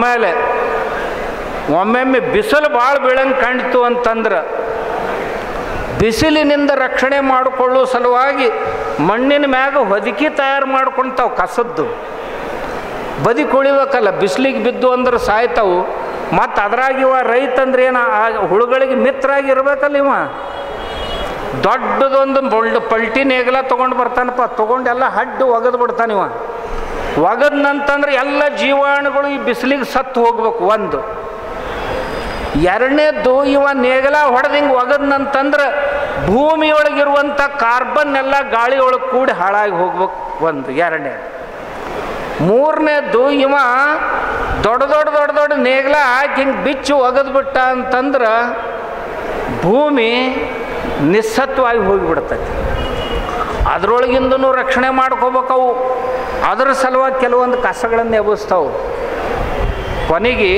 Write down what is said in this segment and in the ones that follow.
ಆಮೇಲೆ ಒಮ್ಮೊಮ್ಮೆ ಬಿಸಿಲು ಭಾಳ ಬೀಳಂಗೆ ಕಾಣ್ತು ಅಂತಂದ್ರೆ ಬಿಸಿಲಿನಿಂದ ರಕ್ಷಣೆ ಮಾಡಿಕೊಳ್ಳುವ ಸಲುವಾಗಿ ಮಣ್ಣಿನ ಮ್ಯಾಗ ಹೊದಿಕೆ ತಯಾರು ಮಾಡ್ಕೊಳ್ತಾವೆ ಕಸದ್ದು. ಬದಿಕೊಳಿಬೇಕಲ್ಲ, ಬಿಸಿಲಿಗೆ ಬಿದ್ದು ಅಂದ್ರೆ ಸಾಯ್ತಾವು. ಮತ್ತು ಅದ್ರಾಗ ಇವ ರೈತ ಅಂದ್ರೆ ಏನು, ಆ ಹುಳುಗಳಿಗೆ ಮಿತ್ರಾಗಿ ಇರ್ಬೇಕಲ್ಲ. ಇವ ದೊಡ್ಡದೊಂದು ಪಲ್ಟಿ ನೇಗಲ ತೊಗೊಂಡು ಬರ್ತಾನಪ್ಪ, ತೊಗೊಂಡೆಲ್ಲ ಹಡ್ಡು ಒಗೆದು ಬಿಡ್ತಾನೆ. ಇವ ಒಗದ್ನಂತಂದ್ರೆ ಎಲ್ಲ ಜೀವಾಣುಗಳು ಈ ಬಿಸಿಲಿಗೆ ಸತ್ತು ಹೋಗ್ಬೇಕು. ಒಂದು ಎರಡನೇದ್ದು, ಇವ ನೇಗಲ ಹೊಡೆದು ಹಿಂಗೆ ಒಗದ್ನಂತಂದ್ರೆ ಭೂಮಿಯೊಳಗಿರುವಂಥ ಕಾರ್ಬನ್ ಎಲ್ಲ ಗಾಳಿಯೊಳಗೆ ಕೂಡಿ ಹಾಳಾಗಿ ಹೋಗ್ಬೇಕು. ಒಂದು ಎರಡನೇದು. ಮೂರನೇದ್ದು, ಇವ ದೊಡ್ಡ ನೇಗಲ ಹಾಕಿ ಹಿಂಗೆ ಬಿಚ್ಚು ಒಗೆದ್ಬಿಟ್ಟ ಅಂತಂದ್ರೆ ಭೂಮಿ ನಿಸ್ಸತ್ವಾಗಿ ಹೋಗಿಬಿಡ್ತೈತಿ. ಅದರೊಳಗಿಂದನೂ ರಕ್ಷಣೆ ಮಾಡ್ಕೋಬೇಕವು. ಅದರ ಸಲುವಾಗಿ ಕೆಲವೊಂದು ಕಸಗಳನ್ನು ಎಬ್ಬಿಸ್ತಾವು. ಕೊನೆಗೆ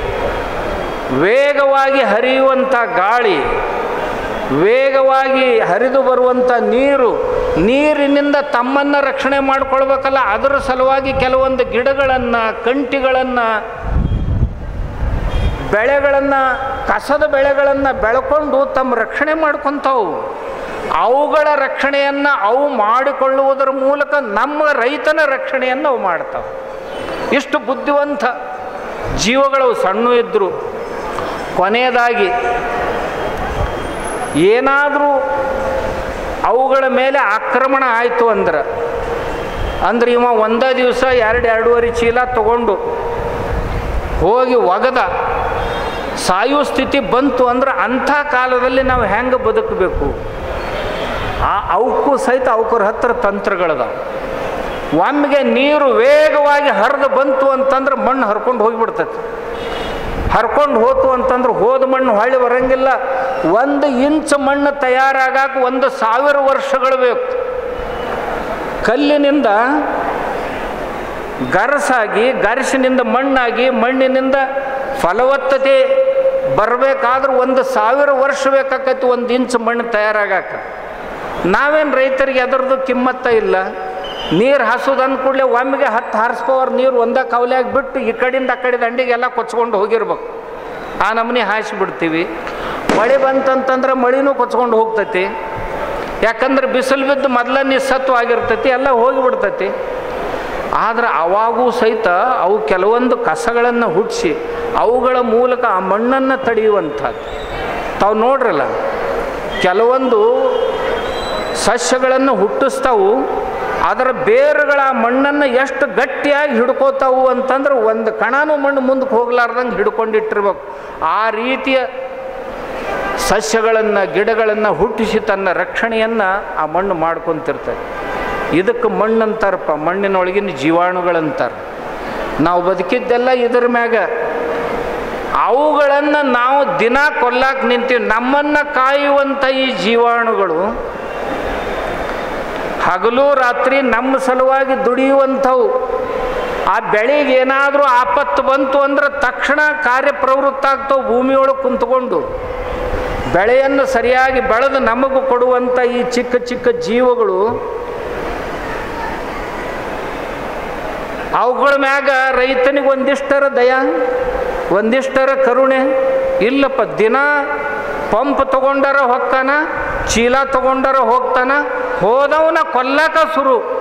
ವೇಗವಾಗಿ ಹರಿಯುವಂಥ ಗಾಳಿ, ವೇಗವಾಗಿ ಹರಿದು ಬರುವಂಥ ನೀರಿನಿಂದ ತಮ್ಮನ್ನು ರಕ್ಷಣೆ ಮಾಡ್ಕೊಳ್ಬೇಕಲ್ಲ. ಅದರ ಸಲುವಾಗಿ ಕೆಲವೊಂದು ಗಿಡಗಳನ್ನು, ಕಂಟಿಗಳನ್ನು, ಬೆಳೆಗಳನ್ನು, ಕಸದ ಬೆಳೆಗಳನ್ನು ಬೆಳ್ಕೊಂಡು ತಮ್ಮ ರಕ್ಷಣೆ ಮಾಡ್ಕೊತಾವು. ಅವುಗಳ ರಕ್ಷಣೆಯನ್ನು ಅವು ಮಾಡಿಕೊಳ್ಳುವುದರ ಮೂಲಕ ನಮ್ಮ ರೈತನ ರಕ್ಷಣೆಯನ್ನು ಅವು ಮಾಡ್ತಾವೆ. ಇಷ್ಟು ಬುದ್ಧಿವಂತ ಜೀವಗಳು ಸಣ್ಣ ಇದ್ದರು. ಕೊನೆಯದಾಗಿ ಏನಾದರೂ ಅವುಗಳ ಮೇಲೆ ಆಕ್ರಮಣ ಆಯಿತು ಅಂದ್ರೆ ಇವ ಒಂದೇ ದಿವಸ 2-2.5 ಚೀಲ ತಗೊಂಡು ಹೋಗಿ ಒಗದ ಸಾಯುವ ಸ್ಥಿತಿ ಬಂತು ಅಂದ್ರೆ ಅಂಥ ಕಾಲದಲ್ಲಿ ನಾವು ಹೆಂಗೆ ಬದುಕಬೇಕು? ಅವಕ್ಕೂ ಸಹಿತ ಅವಕ್ರ ಹತ್ತಿರ ತಂತ್ರಗಳದಾವೆ. ಒಮ್ಮೆಗೆ ನೀರು ವೇಗವಾಗಿ ಹರಿದು ಬಂತು ಅಂತಂದ್ರೆ ಮಣ್ಣು ಹರ್ಕೊಂಡು ಹೋಗಿಬಿಡ್ತೈತಿ. ಹರ್ಕೊಂಡು ಹೋತು ಅಂತಂದ್ರೆ ಹೋದ ಮಣ್ಣು ಹೊಳ್ಳಿ ಬರಂಗಿಲ್ಲ. 1 ಇಂಚ್ ಮಣ್ಣು ತಯಾರಾಗಕ್ಕೆ 1,000 ವರ್ಷಗಳು ಬೇಕು. ಕಲ್ಲಿನಿಂದ ಗರಸಾಗಿ, ಗರಸಿನಿಂದ ಮಣ್ಣಾಗಿ, ಮಣ್ಣಿನಿಂದ ಫಲವತ್ತತೆ ಬರಬೇಕಾದ್ರೆ 1,000 ವರ್ಷ ಬೇಕಾಕೈತಿ 1 ಇಂಚ್ ಮಣ್ಣು ತಯಾರಾಗಕ್ಕ. ನಾವೇನು ರೈತರಿಗೆ ಅದರದ್ದು ಕಿಮ್ಮತ್ತ ಇಲ್ಲ. ನೀರು ಹಸೋದು ಅಂದ ಕೂಡಲೇ ಒಮ್ಮೆಗೆ 10 ಹಾರ್ಸ್ಪವರ್ ನೀರು ಒಂದೇ ಕವಲೆಯಾಗಿ ಬಿಟ್ಟು ಈ ಕಡೆಯಿಂದ ಆ ಕಡೆ ದಂಡಿಗೆಲ್ಲ ಕೊಚ್ಕೊಂಡು ಹೋಗಿರ್ಬೇಕು. ಆ ನಮೂನಿ ಹಾಯಿಸಿಬಿಡ್ತೀವಿ. ಮಳೆ ಬಂತಂತಂದ್ರೆ ಮಳಿನೂ ಕೊಚ್ಕೊಂಡು ಹೋಗ್ತೈತಿ. ಯಾಕಂದ್ರೆ ಬಿಸಿಲು ಬಿದ್ದು ಮೊದಲ ನಿಸ್ಸತ್ವ ಆಗಿರ್ತೈತಿ, ಎಲ್ಲ ಹೋಗಿಬಿಡ್ತೈತಿ. ಆದರೆ ಅವಾಗೂ ಸಹಿತ ಅವು ಕೆಲವೊಂದು ಕಸಗಳನ್ನು ಹುಟ್ಟಿಸಿ ಅವುಗಳ ಮೂಲಕ ಆ ಮಣ್ಣನ್ನು ತಡೆಯುವಂಥದ್ದು. ತಾವು ನೋಡ್ರಲ್ಲ, ಕೆಲವೊಂದು ಸಸ್ಯಗಳನ್ನು ಹುಟ್ಟಿಸ್ತಾವು, ಅದರ ಬೇರುಗಳ ಮಣ್ಣನ್ನು ಎಷ್ಟು ಗಟ್ಟಿಯಾಗಿ ಹಿಡ್ಕೋತಾವು ಅಂತಂದ್ರೆ 1 ಕಣನೂ ಮಣ್ಣು ಮುಂದಕ್ಕೆ ಹೋಗ್ಲಾರ್ದಂಗೆ ಹಿಡ್ಕೊಂಡಿಟ್ಟಿರ್ಬೇಕು. ಆ ರೀತಿಯ ಸಸ್ಯಗಳನ್ನು, ಗಿಡಗಳನ್ನು ಹುಟ್ಟಿಸಿ ತನ್ನ ರಕ್ಷಣೆಯನ್ನು ಆ ಮಣ್ಣು ಮಾಡ್ಕೊತಿರ್ತದೆ. ಇದಕ್ಕೆ ಮಣ್ಣಂತಾರಪ್ಪ, ಮಣ್ಣಿನೊಳಗಿನ ಜೀವಾಣುಗಳಂತಾರೆ. ನಾವು ಬದುಕಿದ್ದೆಲ್ಲ ಇದ್ರ ಮ್ಯಾಗ. ಅವುಗಳನ್ನು ನಾವು ದಿನ ಕೊಲ್ಲಕ್ಕೆ ನಿಂತೀವಿ. ನಮ್ಮನ್ನು ಕಾಯುವಂಥ ಈ ಜೀವಾಣುಗಳು ಹಗಲು ರಾತ್ರಿ ನಮ್ಮ ಸಲುವಾಗಿ ದುಡಿಯುವಂಥವು. ಆ ಬೆಳೆಗೆ ಏನಾದರೂ ಆಪತ್ತು ಬಂತು ಅಂದ್ರೆ ತಕ್ಷಣ ಕಾರ್ಯಪ್ರವೃತ್ತ ಆಗ್ತಾವೆ. ಭೂಮಿಯೊಳಗೆ ಕುಂತ್ಕೊಂಡು ಬೆಳೆಯನ್ನು ಸರಿಯಾಗಿ ಬೆಳೆದು ನಮಗೂ ಕೊಡುವಂಥ ಈ ಚಿಕ್ಕ ಚಿಕ್ಕ ಜೀವಗಳು, ಅವುಗಳ ಮ್ಯಾಗ ರೈತನಿಗೆ ಒಂದಿಷ್ಟರ ದಯ, ಒಂದಿಷ್ಟರ ಕರುಣೆ ಇಲ್ಲಪ್ಪ. ದಿನ ಪಂಪ್ ತಗೊಂಡಾರ ಹೊಕ್ಕಾನ, ಚೀಲ ತಗೊಂಡಾರ ಹೋಗ್ತಾನ, ಹೋದವನ ಕೊಲ್ಲಕ ಶುರು.